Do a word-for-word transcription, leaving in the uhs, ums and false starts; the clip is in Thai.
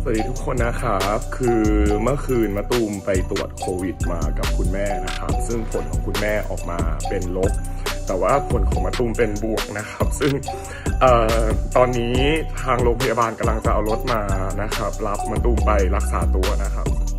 สวัสดีทุกคนนะครับคือเมื่อคืนมะตูมไปตรวจโควิดมากับคุณแม่นะครับซึ่งผลของคุณแม่ออกมาเป็นลบแต่ว่าผลของมะตูมเป็นบวกนะครับซึ่งเอ่อตอนนี้ทางโรงพยาบาลกำลังจะเอารถมานะครับรับมะตูมไปรักษาตัวนะครับ